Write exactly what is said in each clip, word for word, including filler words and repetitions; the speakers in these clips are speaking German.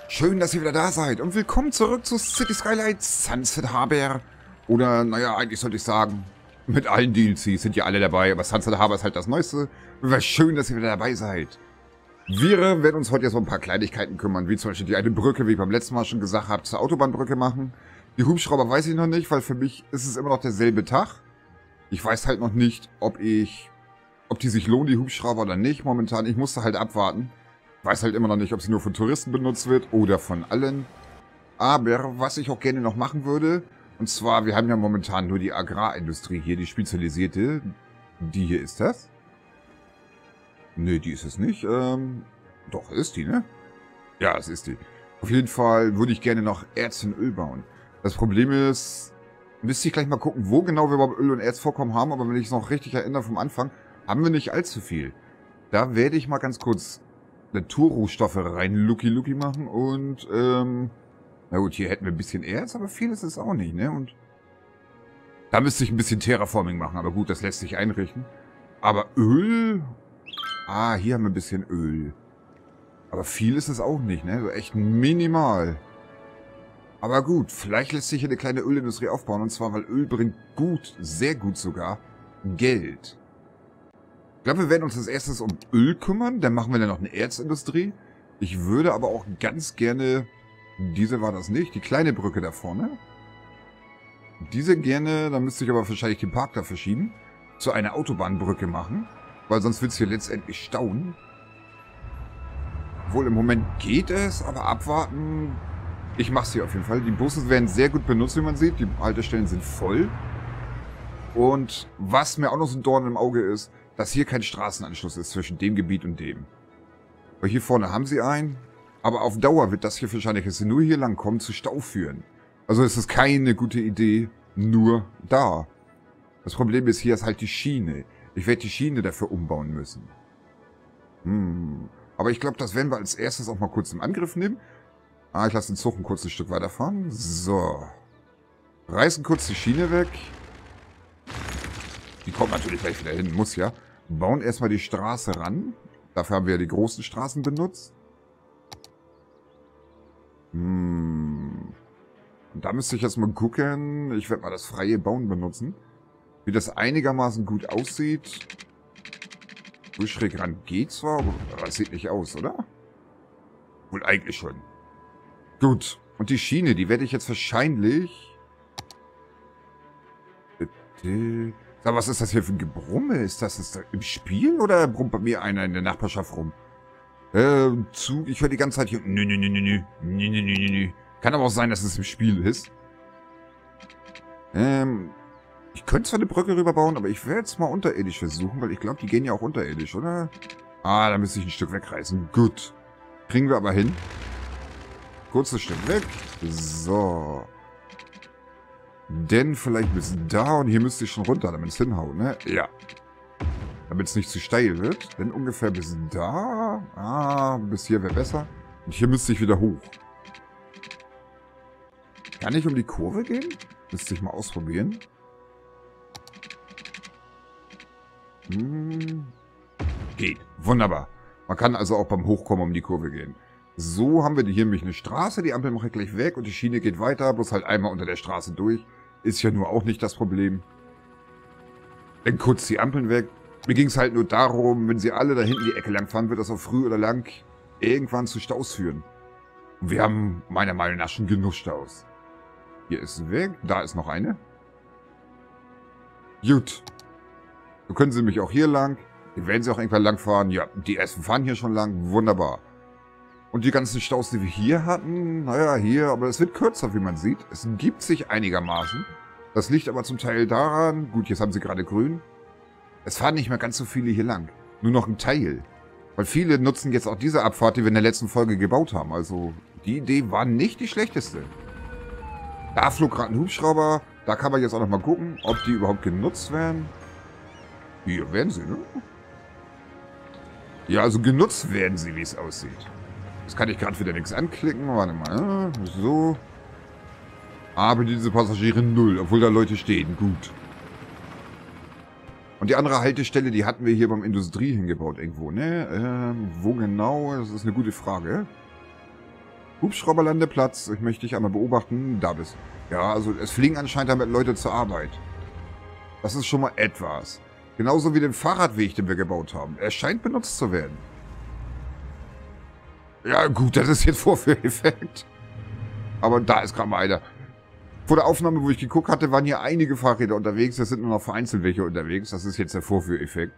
Schön, dass ihr wieder da seid und willkommen zurück zu City Skylines Sunset Harbor. Oder, naja, eigentlich sollte ich sagen, mit allen D L Cs sind ja alle dabei, aber Sunset Harbor ist halt das Neueste. Wäre schön, dass ihr wieder dabei seid. Wir werden uns heute jetzt um ein paar Kleinigkeiten kümmern, wie zum Beispiel die eine Brücke, wie ich beim letzten Mal schon gesagt habe, zur Autobahnbrücke machen. Die Hubschrauber weiß ich noch nicht, weil für mich ist es immer noch derselbe Tag. Ich weiß halt noch nicht, ob ich, ob die sich lohnen, die Hubschrauber oder nicht momentan. Ich musste halt abwarten. Weiß halt immer noch nicht, ob sie nur von Touristen benutzt wird oder von allen. Aber was ich auch gerne noch machen würde, und zwar, wir haben ja momentan nur die Agrarindustrie hier, die spezialisierte. Die hier ist das? Ne, die ist es nicht. Ähm, doch, ist die, ne? Ja, es ist die. Auf jeden Fall würde ich gerne noch Erz und Öl bauen. Das Problem ist, müsste ich gleich mal gucken, wo genau wir überhaupt Öl und Erzvorkommen haben, aber wenn ich es noch richtig erinnere vom Anfang, haben wir nicht allzu viel. Da werde ich mal ganz kurz Naturrohstoffe rein Lucky Lucky machen und, ähm, na gut, hier hätten wir ein bisschen Erz, aber viel ist es auch nicht, ne? Und da müsste ich ein bisschen Terraforming machen, aber gut, das lässt sich einrichten. Aber Öl? Ah, hier haben wir ein bisschen Öl. Aber viel ist es auch nicht, ne? So echt minimal. Aber gut, vielleicht lässt sich hier eine kleine Ölindustrie aufbauen, und zwar, weil Öl bringt gut, sehr gut sogar, Geld. Ich glaube, wir werden uns als erstes um Öl kümmern, dann machen wir dann noch eine Erzindustrie. Ich würde aber auch ganz gerne, diese war das nicht, die kleine Brücke da vorne. Diese gerne, dann müsste ich aber wahrscheinlich den Park da verschieben, zu einer Autobahnbrücke machen, weil sonst wird es hier letztendlich stauen. Wohl im Moment geht es, aber abwarten, ich mache es hier auf jeden Fall. Die Busse werden sehr gut benutzt, wie man sieht, die Haltestellen sind voll. Und was mir auch noch so ein Dorn im Auge ist, dass hier kein Straßenanschluss ist zwischen dem Gebiet und dem. Weil hier vorne haben sie einen, aber auf Dauer wird das hier wahrscheinlich, dass sie nur hier lang kommen, zu Stau führen. Also ist es keine gute Idee, nur da. Das Problem ist, hier ist halt die Schiene. Ich werde die Schiene dafür umbauen müssen. Hm. Aber ich glaube, das werden wir als erstes auch mal kurz im Angriff nehmen. Ah, ich lasse den Zug ein kurzes Stück weiterfahren. So. Reißen kurz die Schiene weg. Die kommt natürlich gleich wieder hin, muss ja. Bauen erstmal die Straße ran. Dafür haben wir ja die großen Straßen benutzt. Hm. Und da müsste ich jetzt mal gucken. Ich werde mal das freie Bauen benutzen. Wie das einigermaßen gut aussieht. So schräg ran geht zwar, aber das sieht nicht aus, oder? Wohl eigentlich schon. Gut. Und die Schiene, die werde ich jetzt wahrscheinlich... Sag, was ist das hier für ein Gebrumme? Ist das, ist das im Spiel oder brummt bei mir einer in der Nachbarschaft rum? Äh, Zug, ich höre die ganze Zeit hier... Nö, nö, nö, nö, nö, nö, nö, nö, nö. Kann aber auch sein, dass es im Spiel ist. Ähm, ich könnte zwar eine Brücke rüberbauen, aber ich werde es mal unterirdisch versuchen, weil ich glaube, die gehen ja auch unterirdisch, oder? Ah, da müsste ich ein Stück wegreißen. Gut. Kriegen wir aber hin. Kurzes Stück weg. So. Denn vielleicht bis da und hier müsste ich schon runter, damit es hinhaut, ne? Ja. Damit es nicht zu steil wird. Denn ungefähr bis da. Ah, bis hier wäre besser. Und hier müsste ich wieder hoch. Kann ich um die Kurve gehen? Müsste ich mal ausprobieren. Hm. Geht. Wunderbar. Man kann also auch beim Hochkommen um die Kurve gehen. So haben wir hier nämlich eine Straße. Die Ampel mache ich gleich weg und die Schiene geht weiter. Bloß halt einmal unter der Straße durch. Ist ja nur auch nicht das Problem. Dann kurz die Ampeln weg. Mir ging es halt nur darum, wenn sie alle da hinten die Ecke lang fahren, wird das auch früh oder lang irgendwann zu Staus führen. Und wir haben meiner Meinung nach schon genug Staus. Hier ist weg. Da ist noch eine. Gut. So können sie mich auch hier lang. Hier werden sie auch irgendwann lang fahren. Ja, die ersten fahren hier schon lang. Wunderbar. Und die ganzen Staus, die wir hier hatten, naja, hier, aber es wird kürzer, wie man sieht. Es gibt sich einigermaßen. Das liegt aber zum Teil daran, gut, jetzt haben sie gerade grün. Es fahren nicht mehr ganz so viele hier lang. Nur noch ein Teil. Weil viele nutzen jetzt auch diese Abfahrt, die wir in der letzten Folge gebaut haben. Also, die Idee war nicht die schlechteste. Da flog gerade ein Hubschrauber. Da kann man jetzt auch noch mal gucken, ob die überhaupt genutzt werden. Hier werden sie, ne? Ja, also genutzt werden sie, wie es aussieht. Jetzt kann ich gerade wieder nichts anklicken. Warte mal. So. Aber diese Passagiere null, obwohl da Leute stehen. Gut. Und die andere Haltestelle, die hatten wir hier beim Industrie hingebaut irgendwo, ne? Ähm, wo genau? Das ist eine gute Frage. Hubschrauberlandeplatz. Ich möchte dich einmal beobachten. Da bist du. Ja, also es fliegen anscheinend damit Leute zur Arbeit. Das ist schon mal etwas. Genauso wie den Fahrradweg, den wir gebaut haben. Er scheint benutzt zu werden. Ja gut, das ist jetzt Vorführeffekt. Aber da ist gerade mal einer. Vor der Aufnahme, wo ich geguckt hatte, waren hier einige Fahrräder unterwegs. Es sind nur noch vereinzelt welche unterwegs. Das ist jetzt der Vorführeffekt.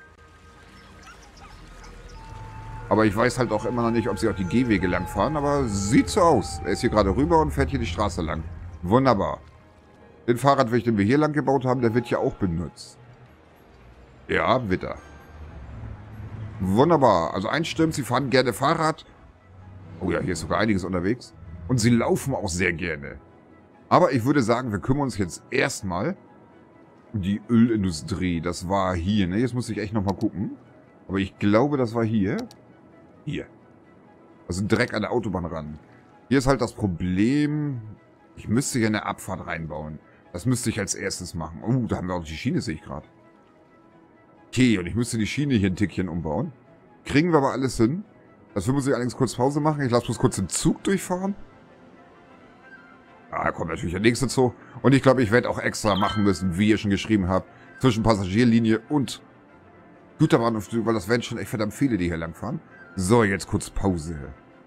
Aber ich weiß halt auch immer noch nicht, ob sie auch die Gehwege lang fahren. Aber sieht so aus. Er ist hier gerade rüber und fährt hier die Straße lang. Wunderbar. Den Fahrradweg, den wir hier lang gebaut haben, der wird ja auch benutzt. Ja, wird er. Wunderbar. Also einstimmt, sie fahren gerne Fahrrad. Oh ja, hier ist sogar einiges unterwegs. Und sie laufen auch sehr gerne. Aber ich würde sagen, wir kümmern uns jetzt erstmal um die Ölindustrie. Das war hier, ne? Jetzt muss ich echt nochmal gucken. Aber ich glaube, das war hier. Hier. Also direkt an der Autobahn ran. Hier ist halt das Problem. Ich müsste hier eine Abfahrt reinbauen. Das müsste ich als erstes machen. Oh, da haben wir auch die Schiene, sehe ich gerade. Okay, und ich müsste die Schiene hier ein Tickchen umbauen. Kriegen wir aber alles hin. Dafür muss ich allerdings kurz Pause machen. Ich lasse bloß kurz den Zug durchfahren. Ah, da kommt natürlich der nächste Zug. Und ich glaube, ich werde auch extra machen müssen, wie ihr schon geschrieben habt, zwischen Passagierlinie und Güterbahnhof, weil das werden schon echt verdammt viele, die hier langfahren. So, jetzt kurz Pause.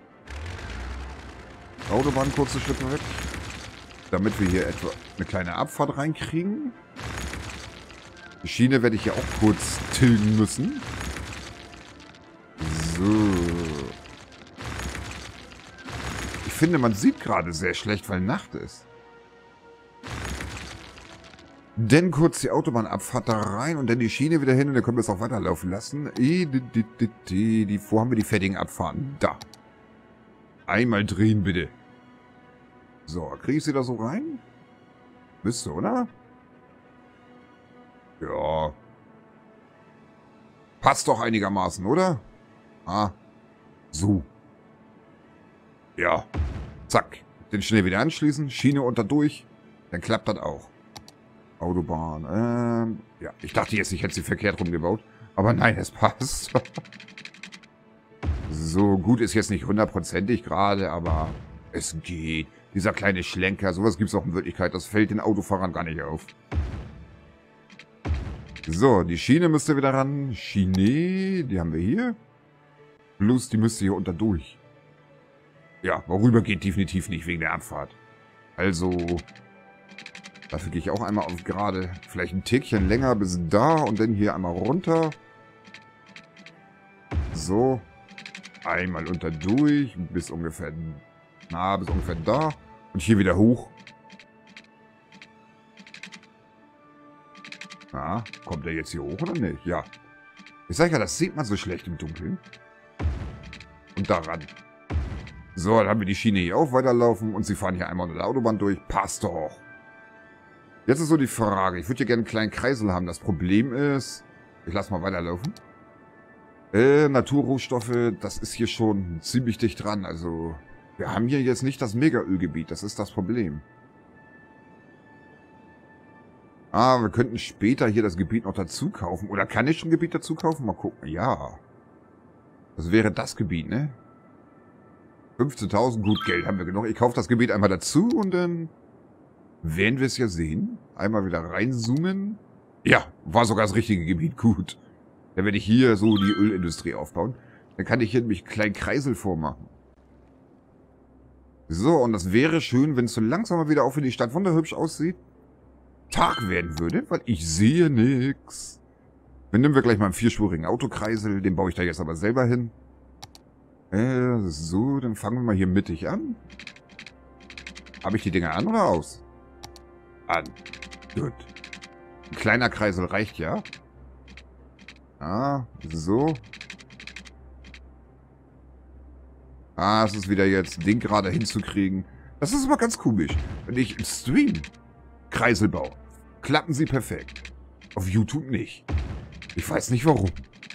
Autobahn kurze Schritte weg. Damit wir hier etwa eine kleine Abfahrt reinkriegen. Die Schiene werde ich ja auch kurz tilgen müssen. So. Ich finde, man sieht gerade sehr schlecht, weil Nacht ist. Dann kurz die Autobahnabfahrt da rein und dann die Schiene wieder hin und dann können wir es auch weiterlaufen lassen. Die, wo haben wir die fertigen Abfahrten? Da. Einmal drehen, bitte. So, kriege ich sie da so rein? Müsste, oder? Ja. Passt doch einigermaßen, oder? Ah. So. Ja. Zack. Den schnell wieder anschließen. Schiene unter durch. Dann klappt das auch. Autobahn. Ähm, ja, ich dachte jetzt, ich hätte sie verkehrt rumgebaut. Aber nein, es passt. So, gut ist jetzt nicht hundertprozentig gerade, aber es geht. Dieser kleine Schlenker, sowas gibt es auch in Wirklichkeit. Das fällt den Autofahrern gar nicht auf. So, die Schiene müsste wieder ran. Schiene, die haben wir hier. Plus, die müsste hier unter durch. Ja, worüber geht definitiv nicht wegen der Abfahrt. Also, dafür gehe ich auch einmal auf gerade. Vielleicht ein Tickchen länger bis da und dann hier einmal runter. So. Einmal unter durch, bis ungefähr, na, bis ungefähr da. Und hier wieder hoch. Na, kommt der jetzt hier hoch oder nicht? Ja. Ich sage ja, das sieht man so schlecht im Dunkeln. Und daran. So, dann haben wir die Schiene hier auch weiterlaufen und sie fahren hier einmal unter der Autobahn durch. Passt doch. Jetzt ist so die Frage. Ich würde hier gerne einen kleinen Kreisel haben. Das Problem ist, ich lasse mal weiterlaufen. Äh, Naturrohstoffe, das ist hier schon ziemlich dicht dran. Also, wir haben hier jetzt nicht das Mega-Ölgebiet. Das ist das Problem. Ah, wir könnten später hier das Gebiet noch dazu kaufen. Oder kann ich schon ein Gebiet dazu kaufen? Mal gucken. Ja. Das wäre das Gebiet, ne? fünfzehntausend, gut, Geld haben wir genug. Ich kaufe das Gebiet einmal dazu und dann werden wir es ja sehen. Einmal wieder reinzoomen. Ja, war sogar das richtige Gebiet. Gut. Dann werde ich hier so die Ölindustrie aufbauen. Dann kann ich hier nämlich einen kleinen Kreisel vormachen. So, und das wäre schön, wenn es so langsam mal wieder auch für die Stadt wunderhübsch aussieht. Tag werden würde, weil ich sehe nix. Dann nehmen wir gleich mal einen vierspurigen Autokreisel. Den baue ich da jetzt aber selber hin. Äh, so, dann fangen wir mal hier mittig an. Habe ich die Dinger an oder aus? An. Gut. Ein kleiner Kreisel reicht ja. Ah, so. Ah, es ist wieder jetzt, den gerade hinzukriegen. Das ist aber ganz komisch. Wenn ich im Stream Kreisel baue, klappen sie perfekt. Auf YouTube nicht. Ich weiß nicht warum.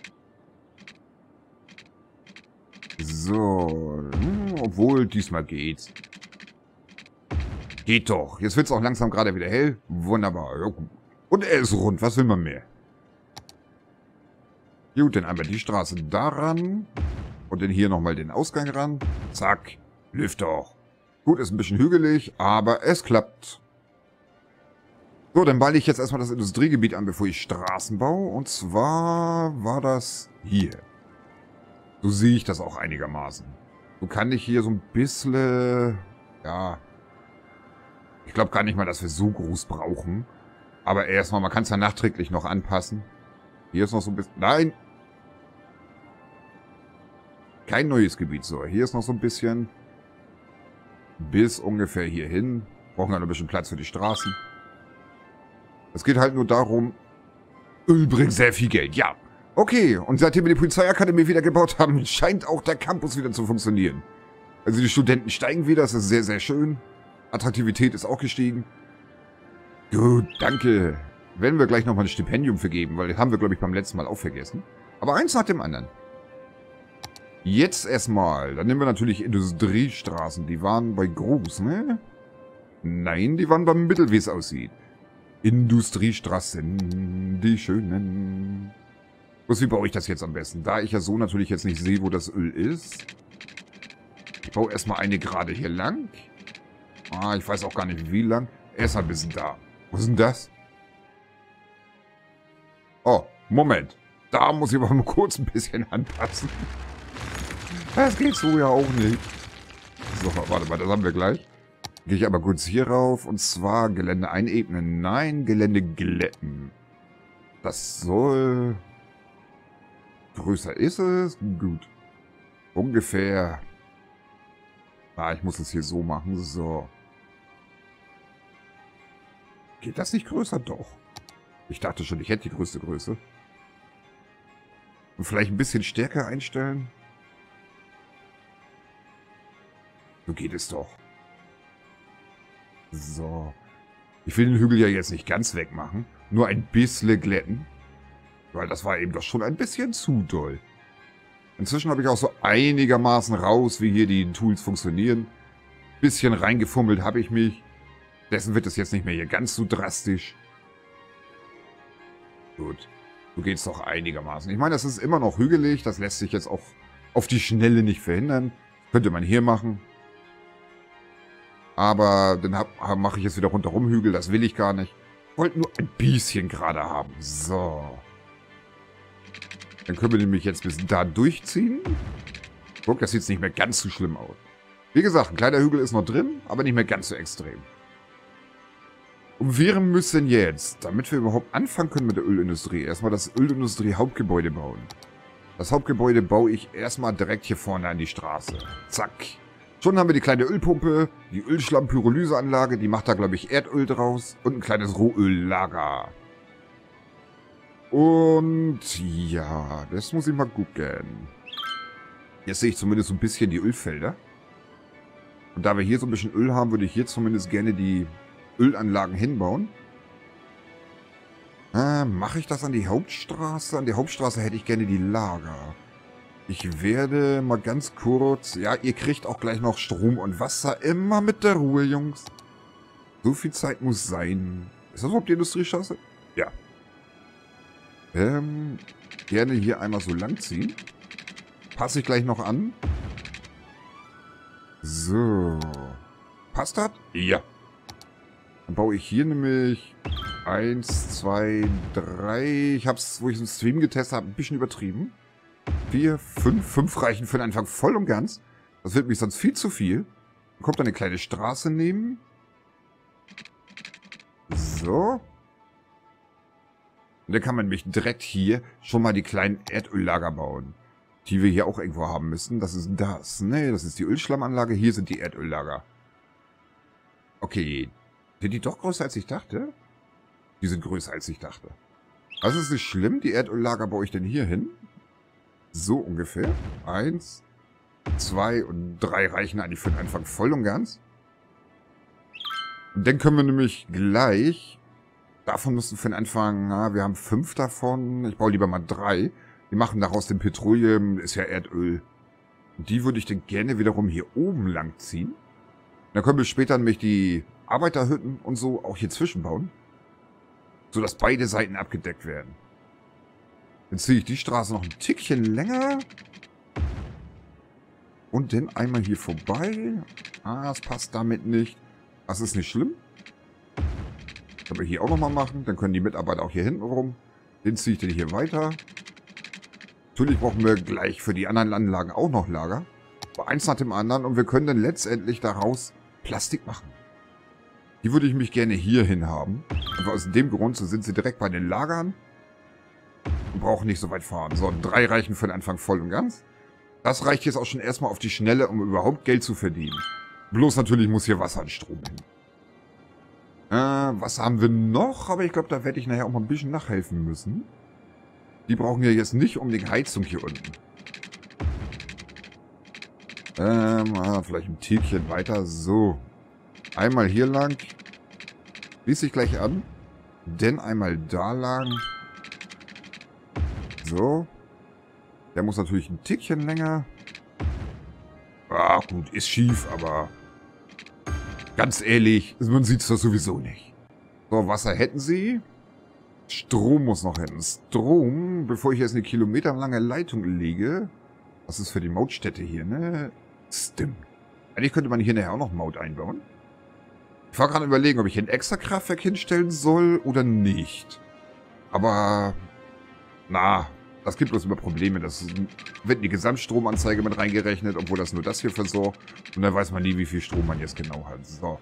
So. Hm, obwohl, diesmal geht's. Geht doch. Jetzt wird's auch langsam gerade wieder hell. Wunderbar. Ja, gut. Und er ist rund. Was will man mehr? Gut, dann einmal die Straße daran. Und dann hier nochmal den Ausgang ran. Zack. Lüft doch. Gut, ist ein bisschen hügelig, aber es klappt. So, dann baue ich jetzt erstmal das Industriegebiet an, bevor ich Straßen baue. Und zwar war das hier. So sehe ich das auch einigermaßen. So kann ich hier so ein bisschen... Ja... Ich glaube gar nicht mal, dass wir so groß brauchen. Aber erstmal, man kann es ja nachträglich noch anpassen. Hier ist noch so ein bisschen... Nein! Kein neues Gebiet, so. Hier ist noch so ein bisschen... Bis ungefähr hier hin. Brauchen wir noch ein bisschen Platz für die Straßen. Es geht halt nur darum... Öl bringt sehr viel Geld, ja. Okay, und seitdem wir die Polizeiakademie wieder gebaut haben, scheint auch der Campus wieder zu funktionieren. Also die Studenten steigen wieder, das ist sehr, sehr schön. Attraktivität ist auch gestiegen. Gut, danke. Werden wir gleich nochmal ein Stipendium vergeben, weil das haben wir, glaube ich, beim letzten Mal auch vergessen. Aber eins nach dem anderen. Jetzt erstmal, dann nehmen wir natürlich Industriestraßen. Die waren bei Groß, ne? Nein, die waren beim Mittel, wie es aussieht. Industriestraßen, die schönen. Bloß wie baue ich das jetzt am besten? Da ich ja so natürlich jetzt nicht sehe, wo das Öl ist. Ich baue erstmal eine gerade hier lang. Ah, ich weiß auch gar nicht, wie lang. Erstmal bis da. Wo ist denn das? Oh, Moment. Da muss ich aber mal kurz ein bisschen anpassen. Das geht so ja auch nicht. So, warte mal, das haben wir gleich. Gehe ich aber kurz hier rauf. Und zwar Gelände einebnen. Nein, Gelände glätten. Das soll... Größer ist es? Gut. Ungefähr... Ah, ich muss es hier so machen. So. Geht das nicht größer? Doch. Ich dachte schon, ich hätte die größte Größe. Und vielleicht ein bisschen stärker einstellen. So geht es doch. So. Ich will den Hügel ja jetzt nicht ganz wegmachen. Nur ein bisschen glätten. Weil das war eben doch schon ein bisschen zu doll. Inzwischen habe ich auch so einigermaßen raus, wie hier die Tools funktionieren. Bisschen reingefummelt habe ich mich. Dessen wird es jetzt nicht mehr hier ganz so drastisch. Gut. So geht es doch einigermaßen. Ich meine, das ist immer noch hügelig. Das lässt sich jetzt auch auf die Schnelle nicht verhindern. Könnte man hier machen. Aber dann mache ich jetzt wieder rundherum Hügel. Das will ich gar nicht. Ich wollte nur ein bisschen gerade haben. So. Dann können wir nämlich jetzt bis da durchziehen. Guck, das sieht nicht mehr ganz so schlimm aus. Wie gesagt, ein kleiner Hügel ist noch drin, aber nicht mehr ganz so extrem. Und wir müssen jetzt, damit wir überhaupt anfangen können mit der Ölindustrie, erstmal das Ölindustrie-Hauptgebäude bauen. Das Hauptgebäude baue ich erstmal direkt hier vorne an die Straße. Zack. Schon haben wir die kleine Ölpumpe, die Ölschlammpyrolyseanlage, die macht da, glaube ich, Erdöl draus und ein kleines Rohöllager. Und ja, das muss ich mal gucken. Jetzt sehe ich zumindest so ein bisschen die Ölfelder. Und da wir hier so ein bisschen Öl haben, würde ich hier zumindest gerne die Ölanlagen hinbauen. Äh, mache ich das an die Hauptstraße? An die Hauptstraße hätte ich gerne die Lager. Ich werde mal ganz kurz... Ja, ihr kriegt auch gleich noch Strom und Wasser. Immer mit der Ruhe, Jungs. So viel Zeit muss sein. Ist das überhaupt die Industriestraße? Ja. Ähm, gerne hier einmal so lang ziehen. Passe ich gleich noch an. So. Passt das? Ja. Dann baue ich hier nämlich eins, zwei, drei. Ich habe es, wo ich im Stream getestet habe, ein bisschen übertrieben. vier, fünf. fünf reichen für den Anfang voll und ganz. Das wird mich sonst viel zu viel. Dann kommt eine kleine Straße neben. So. Und dann kann man nämlich direkt hier schon mal die kleinen Erdöllager bauen. Die wir hier auch irgendwo haben müssen. Das ist das. Nee, das ist die Ölschlammanlage. Hier sind die Erdöllager. Okay. Sind die doch größer als ich dachte? Die sind größer als ich dachte. Also ist nicht schlimm. Die Erdöllager baue ich denn hier hin. So ungefähr. Eins, zwei und drei reichen eigentlich für den Anfang voll und ganz. Und dann können wir nämlich gleich... Davon müssen für den Anfang... Na, wir haben fünf davon. Ich baue lieber mal drei. Die machen daraus den Petroleum. Ist ja Erdöl. Und die würde ich dann gerne wiederum hier oben lang ziehen. Dann können wir später nämlich die Arbeiterhütten und so auch hier zwischenbauen. Sodass beide Seiten abgedeckt werden. Dann ziehe ich die Straße noch ein Tickchen länger. Und dann einmal hier vorbei. Ah, das passt damit nicht. Das ist nicht schlimm. Können wir hier auch nochmal machen. Dann können die Mitarbeiter auch hier hinten rum. Den ziehe ich dann hier weiter. Natürlich brauchen wir gleich für die anderen Anlagen auch noch Lager. Aber eins nach dem anderen. Und wir können dann letztendlich daraus Plastik machen. Die würde ich mich gerne hier hin haben. Und aus dem Grund, so sind sie direkt bei den Lagern. Und brauchen nicht so weit fahren. So, drei reichen für den Anfang voll und ganz. Das reicht jetzt auch schon erstmal auf die Schnelle, um überhaupt Geld zu verdienen. Bloß natürlich muss hier Wasser und Strom hin. Äh, was haben wir noch? Aber ich glaube, da werde ich nachher auch mal ein bisschen nachhelfen müssen. Die brauchen ja jetzt nicht unbedingt Heizung hier unten. Ähm, ah, vielleicht ein Tickchen weiter. So. Einmal hier lang. Schließe ich gleich an. Dann einmal da lang. So. Der muss natürlich ein Tickchen länger. Ah, gut, ist schief, aber ganz ehrlich, man sieht es doch sowieso nicht. So, Wasser hätten sie. Strom muss noch hin. Strom, bevor ich jetzt eine kilometerlange Leitung lege. Das ist für die Mautstätte hier, ne? Stimmt. Eigentlich könnte man hier nachher auch noch Maut einbauen. Ich war gerade überlegen, ob ich ein extra Kraftwerk hinstellen soll oder nicht. Aber, na, das gibt bloß immer Probleme. Das wird in die Gesamtstromanzeige mit reingerechnet, obwohl das nur das hier versorgt. Und dann weiß man nie, wie viel Strom man jetzt genau hat. So.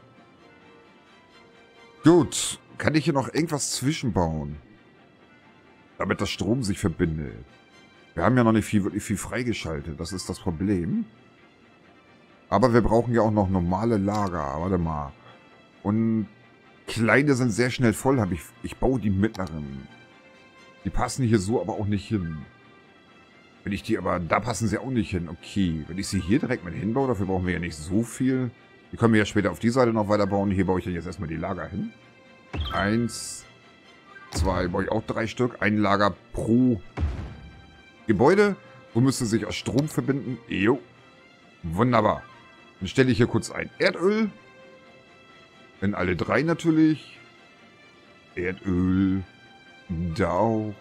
Gut. Kann ich hier noch irgendwas zwischenbauen? Damit das Strom sich verbindet. Wir haben ja noch nicht viel, wirklich viel freigeschaltet. Das ist das Problem. Aber wir brauchen ja auch noch normale Lager. Warte mal. Und kleine sind sehr schnell voll. Hab ich, ich baue die mittleren. Die passen hier so aber auch nicht hin. Wenn ich die aber... Da passen sie auch nicht hin. Okay. Wenn ich sie hier direkt mit hinbaue, dafür brauchen wir ja nicht so viel. Die können wir ja später auf die Seite noch weiter bauen. Hier baue ich dann jetzt erstmal die Lager hin. Eins. Zwei. Baue ich auch drei Stück. Ein Lager pro Gebäude. So müsste sich aus Strom verbinden. Jo. Wunderbar. Dann stelle ich hier kurz ein Erdöl. In alle drei natürlich. Erdöl. Da auch.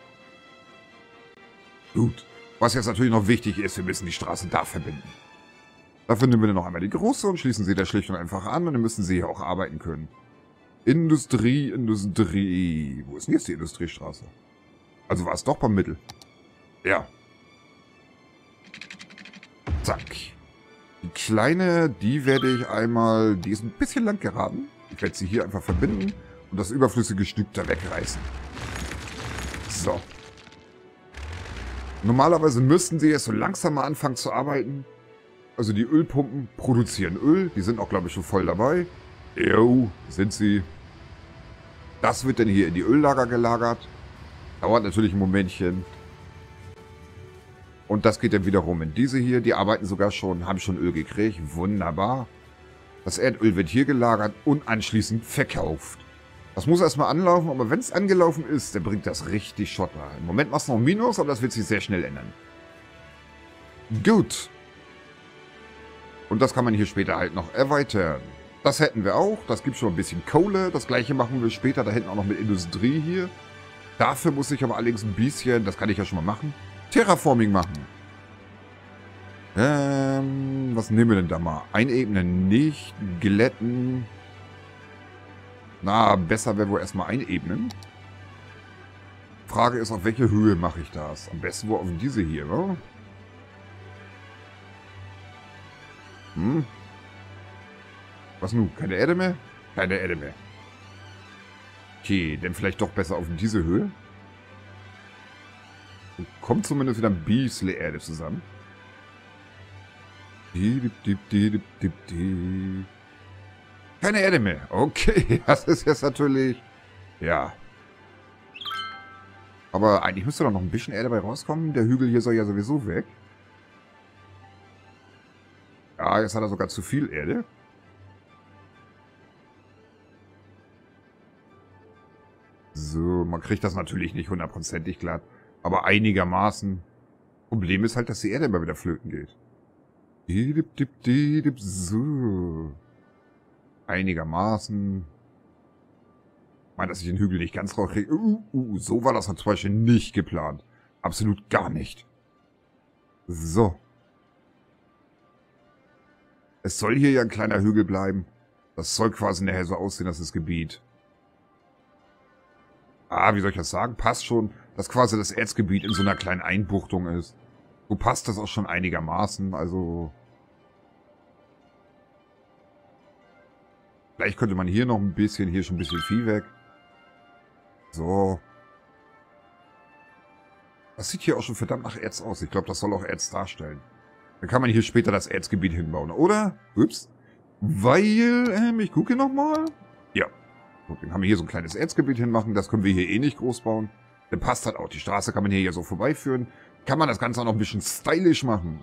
Gut. Was jetzt natürlich noch wichtig ist, wir müssen die Straße da verbinden. Dafür nehmen wir dann noch einmal die große und schließen sie da schlicht und einfach an. Und dann müssen sie hier auch arbeiten können. Industrie, Industrie. Wo ist denn jetzt die Industriestraße? Also war es doch beim Mittel. Ja. Zack. Die kleine, die werde ich einmal... Die ist ein bisschen lang geraten. Ich werde sie hier einfach verbinden und das überflüssige Stück da wegreißen. So. Normalerweise müssten sie jetzt so langsam mal anfangen zu arbeiten. Also die Ölpumpen produzieren Öl. Die sind auch, glaube ich, schon voll dabei. Jo, sind sie. Das wird dann hier in die Öllager gelagert. Dauert natürlich ein Momentchen. Und das geht dann wiederum in diese hier. Die arbeiten sogar schon, haben schon Öl gekriegt. Wunderbar. Das Erdöl wird hier gelagert und anschließend verkauft. Das muss erstmal anlaufen, aber wenn es angelaufen ist, dann bringt das richtig Schotter. Im Moment macht es noch ein Minus, aber das wird sich sehr schnell ändern. Gut. Und das kann man hier später halt noch erweitern. Das hätten wir auch. Das gibt schon ein bisschen Kohle. Das gleiche machen wir später da hinten auch noch mit Industrie hier. Dafür muss ich aber allerdings ein bisschen, das kann ich ja schon mal machen, Terraforming machen. Ähm, was nehmen wir denn da mal? Einebnen nicht, glätten. Na, besser wäre wohl erstmal einebnen. Frage ist, auf welche Höhe mache ich das? Am besten wohl auf diese hier, ne? Hm? Was nun? Keine Erde mehr? Keine Erde mehr. Okay, dann vielleicht doch besser auf diese Höhe. Und kommt zumindest wieder ein bisschen Erde zusammen. Keine Erde mehr. Okay, das ist jetzt natürlich... Ja. Aber eigentlich müsste doch noch ein bisschen Erde bei rauskommen. Der Hügel hier soll ja sowieso weg. Ja, jetzt hat er sogar zu viel Erde. So, man kriegt das natürlich nicht hundertprozentig glatt. Aber einigermaßen. Problem ist halt, dass die Erde immer wieder flöten geht. So. Einigermaßen. Ich meine, dass ich den Hügel nicht ganz rauskriege. Uh, uh, so war das zum Beispiel nicht geplant. Absolut gar nicht. So. Es soll hier ja ein kleiner Hügel bleiben. Das soll quasi nachher so aussehen, dass das Gebiet... Ah, wie soll ich das sagen? Passt schon, dass quasi das Erzgebiet in so einer kleinen Einbuchtung ist. So passt das auch schon einigermaßen, also... Vielleicht könnte man hier noch ein bisschen, hier schon ein bisschen Vieh weg. So. Das sieht hier auch schon verdammt nach Erz aus. Ich glaube, das soll auch Erz darstellen. Dann kann man hier später das Erzgebiet hinbauen, oder? Ups. Weil, ähm, ich gucke nochmal. Ja. Gut, dann kann man hier so ein kleines Erzgebiet hinmachen. Das können wir hier eh nicht groß bauen. Dann passt halt auch. Die Straße kann man hier ja so vorbeiführen. Kann man das Ganze auch noch ein bisschen stylisch machen.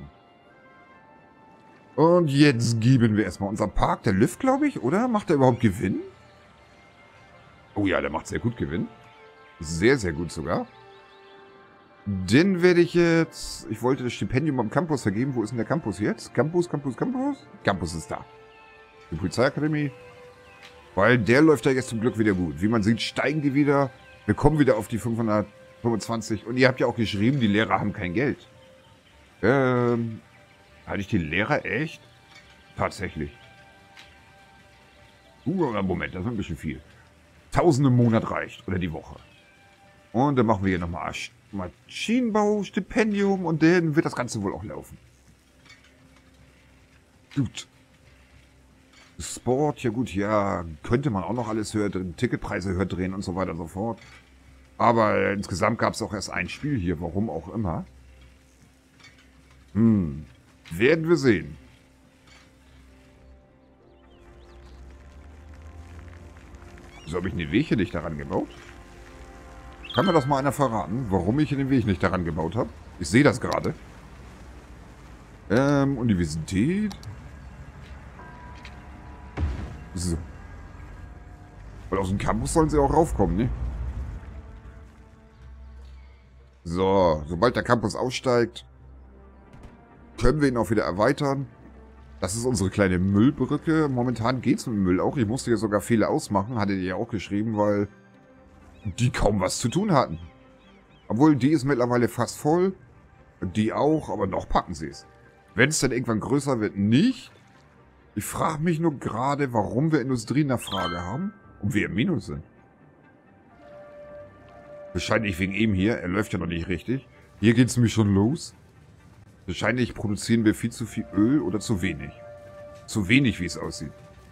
Und jetzt geben wir erstmal unseren Park. Der Lift, glaube ich, oder? Macht er überhaupt Gewinn? Oh ja, der macht sehr gut Gewinn. Sehr, sehr gut sogar. Den werde ich jetzt... Ich wollte das Stipendium am Campus vergeben. Wo ist denn der Campus jetzt? Campus, Campus, Campus? Campus ist da. Die Polizeiakademie. Weil der läuft ja jetzt zum Glück wieder gut. Wie man sieht, steigen die wieder. Wir kommen wieder auf die fünfhundertfünfundzwanzig. Und ihr habt ja auch geschrieben, die Lehrer haben kein Geld. Ähm... Hatte ich die Lehrer echt? Tatsächlich. Uh, Moment, das ist ein bisschen viel. tausend im Monat reicht. Oder die Woche. Und dann machen wir hier nochmal Maschinenbau, Stipendium. Und dann wird das Ganze wohl auch laufen. Gut. Sport, ja gut, ja. Könnte man auch noch alles höher drehen. Ticketpreise höher drehen und so weiter und so fort. Aber insgesamt gab es auch erst ein Spiel hier. Warum auch immer. Hm. Werden wir sehen. Wieso habe ich den Weg hier nicht daran gebaut? Kann mir das mal einer verraten, warum ich den Weg nicht daran gebaut habe? Ich sehe das gerade. Ähm, Universität. So. Weil aus dem Campus sollen sie auch raufkommen, ne? So, sobald der Campus aussteigt, können wir ihn auch wieder erweitern. Das ist unsere kleine Müllbrücke. Momentan geht es mit dem Müll auch. Ich musste hier sogar viele ausmachen. Hattet ihr ja auch geschrieben, weil die kaum was zu tun hatten. Obwohl, die ist mittlerweile fast voll. Die auch, aber noch packen sie es. Wenn es dann irgendwann größer wird, nicht. Ich frage mich nur gerade, warum wir Industrienachfrage haben und wir im Minus sind. Wahrscheinlich wegen ihm hier. Er läuft ja noch nicht richtig. Hier geht es nämlich schon los. Wahrscheinlich produzieren wir viel zu viel Öl oder zu wenig. Zu wenig, wie es aussieht.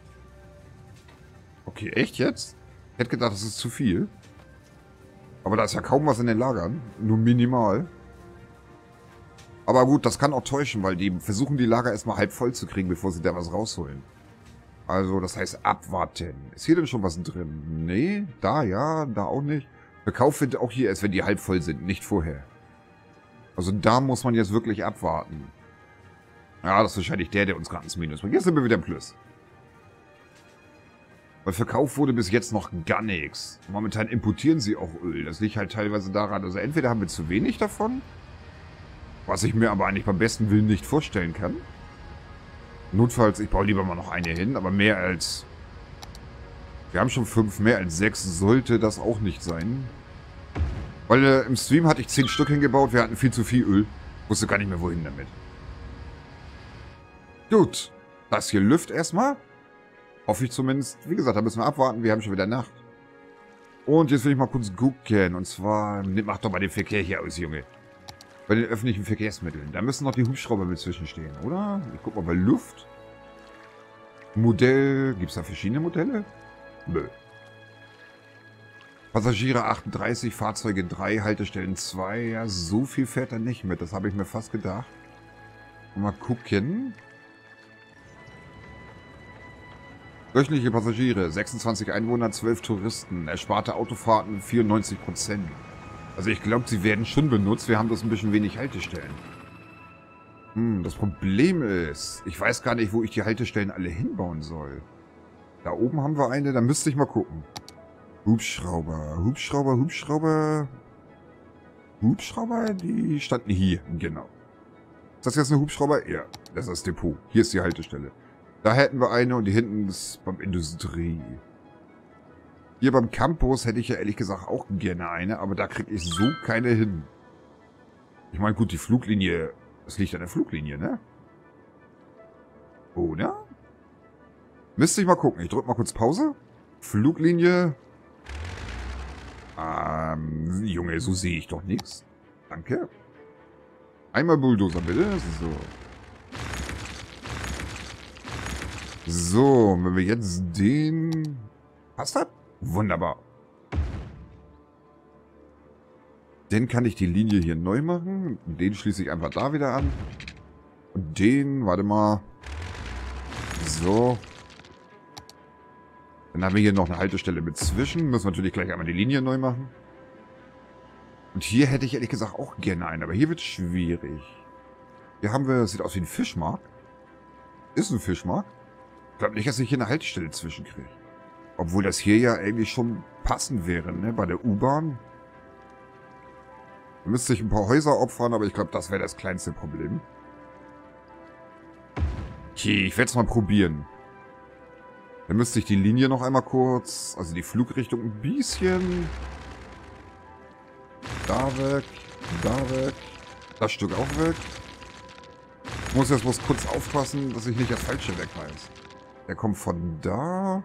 Okay, echt jetzt? Ich hätte gedacht, das ist zu viel. Aber da ist ja kaum was in den Lagern. Nur minimal. Aber gut, das kann auch täuschen, weil die versuchen die Lager erstmal halb voll zu kriegen, bevor sie da was rausholen. Also, das heißt abwarten. Ist hier denn schon was drin? Nee, da ja, da auch nicht. Verkauf wird auch hier erst, wenn die halb voll sind, nicht vorher. Also da muss man jetzt wirklich abwarten. Ja, das ist wahrscheinlich der, der uns gerade ins Minus bringt. Jetzt sind wir wieder im Plus. Weil verkauft wurde bis jetzt noch gar nichts. Momentan importieren sie auch Öl. Das liegt halt teilweise daran, also entweder haben wir zu wenig davon, was ich mir aber eigentlich beim besten Willen nicht vorstellen kann. Notfalls, ich baue lieber mal noch eine hin, aber mehr als... Wir haben schon fünf, mehr als sechs sollte das auch nicht sein. Weil äh, im Stream hatte ich zehn Stück hingebaut, wir hatten viel zu viel Öl. Wusste gar nicht mehr, wohin damit. Gut, das hier Lüft erstmal. Hoffe ich zumindest. Wie gesagt, da müssen wir abwarten, wir haben schon wieder Nacht. Und jetzt will ich mal kurz gucken. Und zwar, mach doch mal den Verkehr hier aus, Junge. Bei den öffentlichen Verkehrsmitteln. Da müssen noch die Hubschrauber mit zwischenstehen, oder? Ich guck mal bei Luft. Modell, gibt es da verschiedene Modelle? Nö. Passagiere achtunddreißig, Fahrzeuge drei, Haltestellen zwei. Ja, so viel fährt er nicht mit. Das habe ich mir fast gedacht. Mal gucken. Wöchentliche Passagiere, sechsundzwanzig Einwohner, zwölf Touristen. Ersparte Autofahrten, vierundneunzig Prozent. Also ich glaube, sie werden schon benutzt. Wir haben das ein bisschen wenig Haltestellen. Hm, das Problem ist, ich weiß gar nicht, wo ich die Haltestellen alle hinbauen soll. Da oben haben wir eine, da müsste ich mal gucken. Hubschrauber, Hubschrauber, Hubschrauber. Hubschrauber, die standen hier, genau. Ist das jetzt eine Hubschrauber? Ja, das ist das Depot. Hier ist die Haltestelle. Da hätten wir eine und die hinten ist beim Industrie. Hier beim Campus hätte ich ja ehrlich gesagt auch gerne eine, aber da kriege ich so keine hin. Ich meine, gut, die Fluglinie, das liegt an der Fluglinie, ne? Oder? Müsste ich mal gucken. Ich drücke mal kurz Pause. Fluglinie. Ähm, Junge, so sehe ich doch nichts. Danke. Einmal Bulldozer, bitte. So. So, wenn wir jetzt den... Passt das? Wunderbar. Den kann ich die Linie hier neu machen. Den schließe ich einfach da wieder an. Und den, warte mal. So. Dann haben wir hier noch eine Haltestelle mit zwischen. Müssen wir natürlich gleich einmal die Linie neu machen. Und hier hätte ich ehrlich gesagt auch gerne einen. Aber hier wird es schwierig. Hier haben wir, das sieht aus wie ein Fischmarkt. Ist ein Fischmarkt. Ich glaube nicht, dass ich hier eine Haltestelle zwischenkriege. Obwohl das hier ja eigentlich schon passend wäre, ne? Bei der U-Bahn. Da müsste ich ein paar Häuser opfern, aber ich glaube, das wäre das kleinste Problem. Okay, ich werde es mal probieren. Dann müsste ich die Linie noch einmal kurz, also die Flugrichtung ein bisschen... Da weg, da weg, das Stück auch weg. Ich muss jetzt bloß kurz aufpassen, dass ich nicht das Falsche wegreiß. Der kommt von da.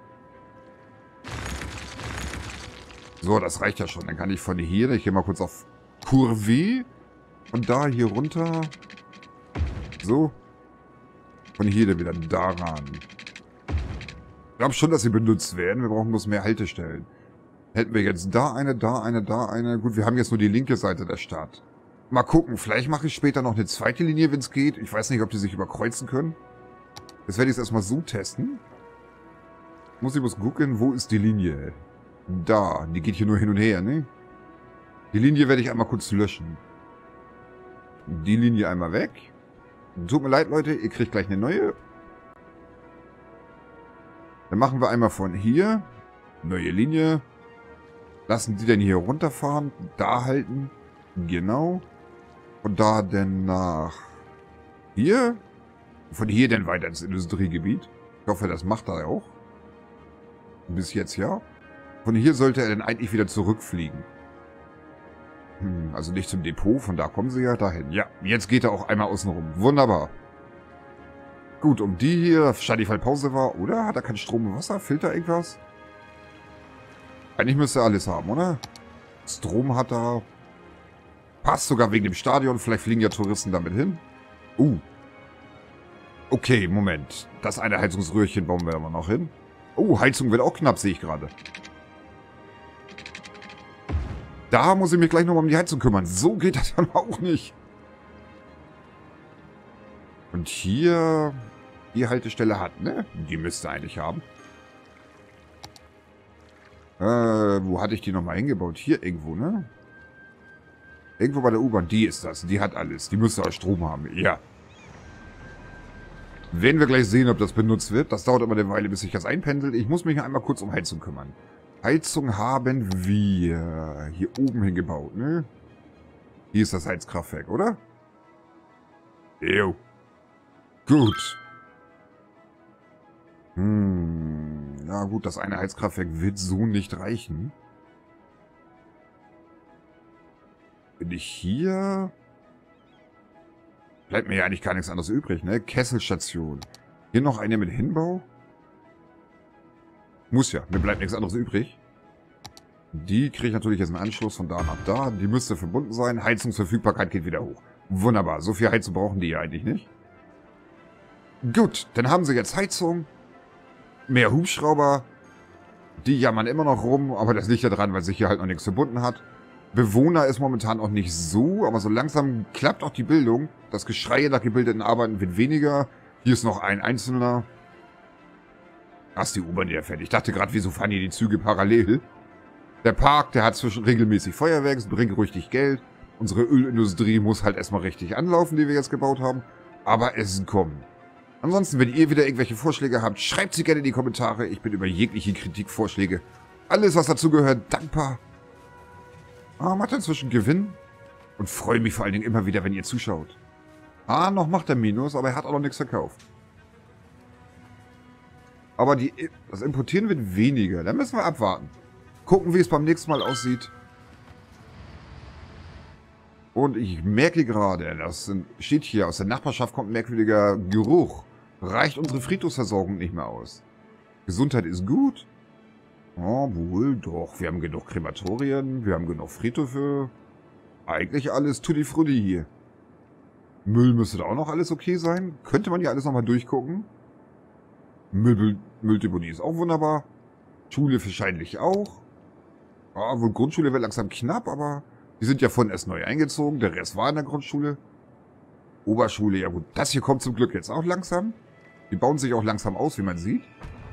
So, das reicht ja schon. Dann kann ich von hier, ich gehe mal kurz auf Kurve. Und da hier runter. So. Von hier dann wieder daran. Ich glaube schon, dass sie benutzt werden. Wir brauchen bloß mehr Haltestellen. Hätten wir jetzt da eine, da eine, da eine. Gut, wir haben jetzt nur die linke Seite der Stadt. Mal gucken. Vielleicht mache ich später noch eine zweite Linie, wenn es geht. Ich weiß nicht, ob die sich überkreuzen können. Jetzt werde ich es erstmal so testen. Muss ich bloß gucken, wo ist die Linie? Da. Die geht hier nur hin und her, ne? Die Linie werde ich einmal kurz löschen. Die Linie einmal weg. Tut mir leid, Leute. Ihr kriegt gleich eine neue. Dann machen wir einmal von hier. Neue Linie. Lassen die dann hier runterfahren. Da halten. Genau. Und da dann nach hier. Von hier dann weiter ins Industriegebiet. Ich hoffe, das macht er auch. Bis jetzt ja. Von hier sollte er dann eigentlich wieder zurückfliegen. Hm, also nicht zum Depot, von da kommen sie ja dahin. Ja, jetzt geht er auch einmal außen rum. Wunderbar. Gut, um die hier, scheint die weil Pause war, oder? Hat er keinen Strom und Wasser? Filter irgendwas? Eigentlich müsste er alles haben, oder? Strom hat er. Passt sogar wegen dem Stadion. Vielleicht fliegen ja Touristen damit hin. Uh. Okay, Moment. Das eine Heizungsröhrchen bauen wir aber noch hin. Oh, Heizung wird auch knapp, sehe ich gerade. Da muss ich mich gleich nochmal um die Heizung kümmern. So geht das dann auch nicht. Und hier... Die Haltestelle hat, ne? Die müsste eigentlich haben. Äh, wo hatte ich die nochmal hingebaut? Hier irgendwo, ne? Irgendwo bei der U-Bahn. Die ist das. Die hat alles. Die müsste auch Strom haben. Ja. Werden wir gleich sehen, ob das benutzt wird. Das dauert immer eine Weile, bis sich das einpendelt. Ich muss mich einmal kurz um Heizung kümmern. Heizung haben wir hier oben hingebaut, ne? Hier ist das Heizkraftwerk, oder? Jo. Gut. Hm. Ja gut, das eine Heizkraftwerk wird so nicht reichen. Bin ich hier... Bleibt mir ja eigentlich gar nichts anderes übrig, ne? Kesselstation. Hier noch eine mit Hinbau. Muss ja, mir bleibt nichts anderes übrig. Die kriege ich natürlich jetzt einen Anschluss von da nach da. Die müsste verbunden sein. Heizungsverfügbarkeit geht wieder hoch. Wunderbar, so viel Heizung brauchen die ja eigentlich nicht. Gut, dann haben sie jetzt Heizung. Mehr Hubschrauber. Die jammern immer noch rum, aber das liegt ja dran, weil sich hier halt noch nichts verbunden hat. Bewohner ist momentan auch nicht so, aber so langsam klappt auch die Bildung. Das Geschrei nach gebildeten Arbeiten wird weniger. Hier ist noch ein Einzelner. Da ist die U-Bahn ja fertig. Ich dachte gerade, wieso fahren hier die Züge parallel? Der Park, der hat zwischen regelmäßig Feuerwerk, es bringt richtig Geld. Unsere Ölindustrie muss halt erstmal richtig anlaufen, die wir jetzt gebaut haben. Aber es kommt. Ansonsten, wenn ihr wieder irgendwelche Vorschläge habt, schreibt sie gerne in die Kommentare. Ich bin über jegliche Kritikvorschläge, alles was dazu gehört, dankbar. Ah, macht inzwischen Gewinn. Und freue mich vor allen Dingen immer wieder, wenn ihr zuschaut. Ah, noch macht er Minus, aber er hat auch noch nichts verkauft. Aber die, das Importieren wird weniger. Da müssen wir abwarten. Gucken, wie es beim nächsten Mal aussieht. Und ich merke gerade, das steht hier, aus der Nachbarschaft kommt ein merkwürdiger Geruch. reicht unsere Friedhofsversorgung nicht mehr aus. Gesundheit ist gut. Oh, wohl, doch. Wir haben genug Krematorien, wir haben genug Friedhöfe. Eigentlich alles tutti frutti hier. Müll müsste da auch noch alles okay sein. Könnte man hier alles nochmal durchgucken. Müll, Mülldeponie ist auch wunderbar. Schule wahrscheinlich auch. Ah, wohl Grundschule wird langsam knapp, aber die sind ja vorhin erst neu eingezogen. Der Rest war in der Grundschule. Oberschule, ja gut. Das hier kommt zum Glück jetzt auch langsam. Die bauen sich auch langsam aus, wie man sieht.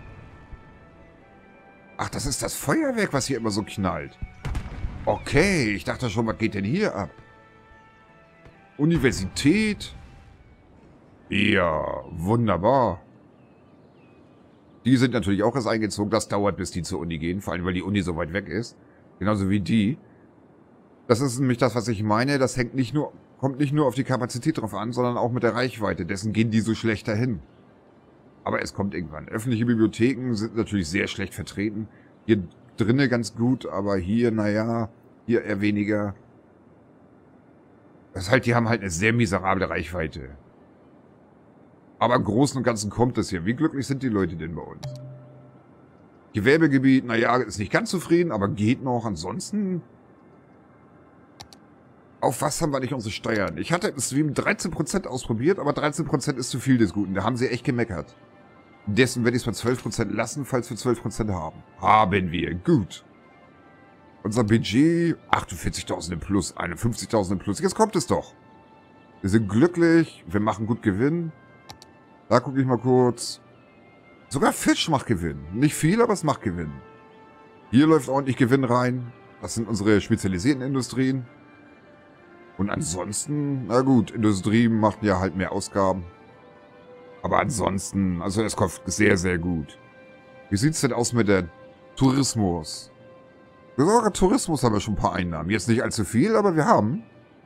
Ach, das ist das Feuerwerk, was hier immer so knallt. Okay, ich dachte schon, was geht denn hier ab? Universität. Ja, wunderbar. Die sind natürlich auch erst eingezogen. Das dauert, bis die zur Uni gehen. Vor allem, weil die Uni so weit weg ist. Genauso wie die. Das ist nämlich das, was ich meine. Das hängt nicht nur, kommt nicht nur auf die Kapazität drauf an, sondern auch mit der Reichweite. Dessen gehen die so schlecht dahin. Aber es kommt irgendwann. Öffentliche Bibliotheken sind natürlich sehr schlecht vertreten. Hier drinnen ganz gut, aber hier, naja, hier eher weniger. Das ist halt, die haben halt eine sehr miserable Reichweite. Aber im Großen und Ganzen kommt es hier. Wie glücklich sind die Leute denn bei uns? Gewerbegebiet, naja, ist nicht ganz zufrieden, aber geht noch. Ansonsten, auf was haben wir nicht unsere Steuern? Ich hatte im Stream dreizehn Prozent ausprobiert, aber dreizehn Prozent ist zu viel des Guten. Da haben sie echt gemeckert. Dessen werde ich es bei zwölf Prozent lassen, falls wir zwölf Prozent haben. Haben wir. Gut. Unser Budget, achtundvierzigtausend im Plus, einundfünfzigtausend im Plus. Jetzt kommt es doch. Wir sind glücklich, wir machen gut Gewinn. Da gucke ich mal kurz. Sogar Fisch macht Gewinn. Nicht viel, aber es macht Gewinn. Hier läuft ordentlich Gewinn rein. Das sind unsere spezialisierten Industrien. Und ansonsten, na gut, Industrie macht ja halt mehr Ausgaben. Aber ansonsten, also es kommt sehr, sehr gut. Wie sieht's denn aus mit der Tourismus? Sogar Tourismus haben wir schon ein paar Einnahmen. Jetzt nicht allzu viel, aber wir haben.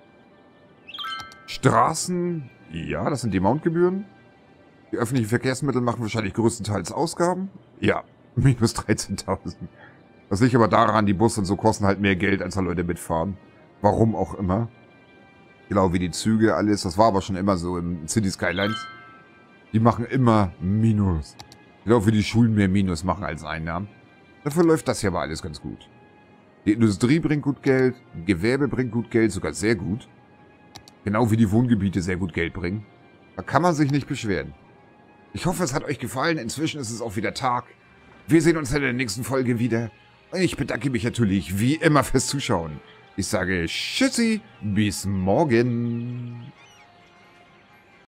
Straßen, ja, das sind die Mountgebühren. Die öffentlichen Verkehrsmittel machen wahrscheinlich größtenteils Ausgaben. Ja, minus dreizehntausend. Das liegt aber daran, die Busse und so kosten halt mehr Geld, als da Leute mitfahren. Warum auch immer. Genau wie die Züge, alles. Das war aber schon immer so im City Skylines. Die machen immer Minus. Genau wie die Schulen mehr Minus machen als Einnahmen. Dafür läuft das hier aber alles ganz gut. Die Industrie bringt gut Geld, Gewerbe bringt gut Geld, sogar sehr gut. Genau wie die Wohngebiete sehr gut Geld bringen. Da kann man sich nicht beschweren. Ich hoffe, es hat euch gefallen. Inzwischen ist es auch wieder Tag. Wir sehen uns in der nächsten Folge wieder. Und ich bedanke mich natürlich wie immer fürs Zuschauen. Ich sage Tschüssi, bis morgen.